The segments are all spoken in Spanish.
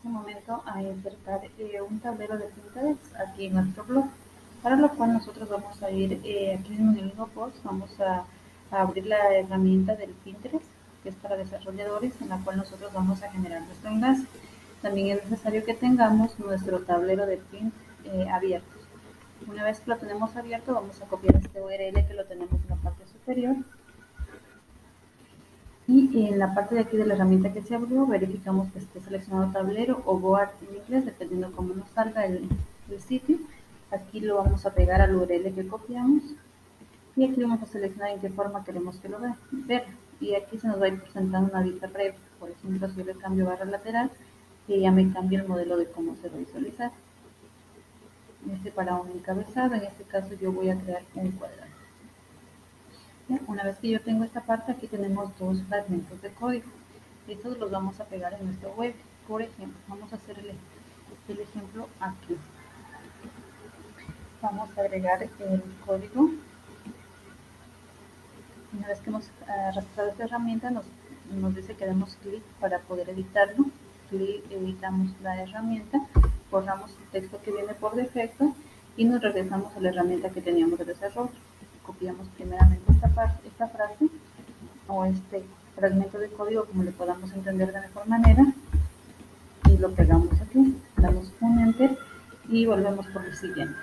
este momento a insertar un tablero de Pinterest aquí en nuestro blog, para lo cual nosotros vamos a ir aquí mismo en el mismo post, vamos a abrir la herramienta del Pinterest, que es para desarrolladores, en la cual nosotros vamos a generar nuestro enlace. También es necesario que tengamos nuestro tablero de Pint abierto. Una vez que lo tenemos abierto, vamos a copiar este URL que lo tenemos en la parte superior. Y en la parte de aquí de la herramienta que se abrió, verificamos que esté seleccionado tablero o board en inglés, dependiendo cómo nos salga el sitio. Aquí lo vamos a pegar al URL que copiamos. Y aquí vamos a seleccionar en qué forma queremos que lo vea. Y aquí se nos va a ir presentando una vista previa. Por ejemplo, si yo le cambio barra lateral, que ya me cambia el modelo de cómo se va a visualizar. Para un encabezado, en este caso yo voy a crear un cuadrado. Una vez que yo tengo esta parte, aquí tenemos dos fragmentos de código. Estos los vamos a pegar en nuestra web. Por ejemplo, vamos a hacer el ejemplo aquí. Vamos a agregar el código. Una vez que hemos arrastrado esta herramienta, nos dice que demos clic para poder editarlo. Editamos la herramienta, borramos el texto que viene por defecto y nos regresamos a la herramienta que teníamos de desarrollo. Copiamos primeramente esta frase o este fragmento de código, como le podamos entender de mejor manera, y lo pegamos aquí, damos un enter y volvemos por el siguiente.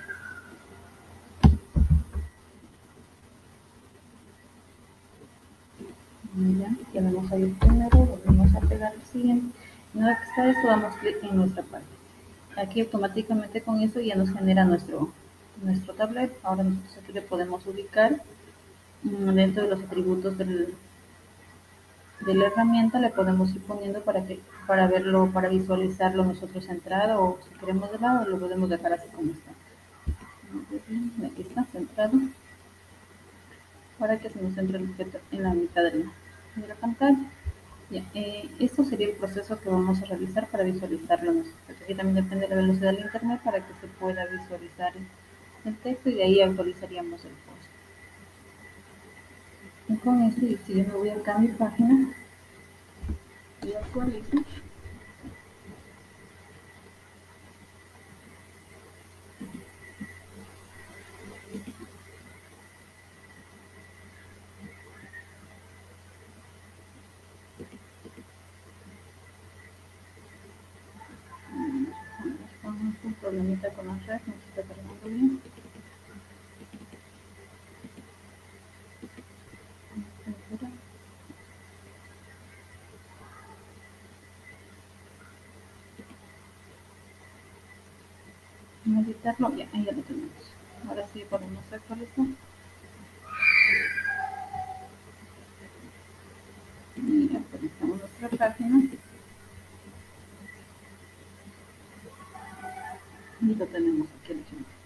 Ya vamos a ir primero, volvemos a pegar el siguiente. Una vez que está esto, damos clic en nuestra parte. Aquí automáticamente con eso ya nos genera nuestro tablero. Ahora nosotros aquí le podemos ubicar dentro de los atributos de la herramienta, le podemos ir poniendo para verlo, para visualizarlo nosotros centrado, o si queremos de lado lo podemos dejar así como está. Aquí está centrado, para que se nos centre el objeto en la mitad de la pantalla. Esto sería el proceso que vamos a realizar para visualizarlo nosotros. Aquí también depende de la velocidad del internet para que se pueda visualizar el texto, y de ahí actualizaríamos el post. Y con esto, si yo me voy acá a mi página y actualizo, un problemita con la red, no se está cargando bien. Editarlo, ya, ahí ya lo tenemos. Ahora sí podemos actualizar. Y actualizamos nuestra página. Y lo tenemos aquí el ejemplo.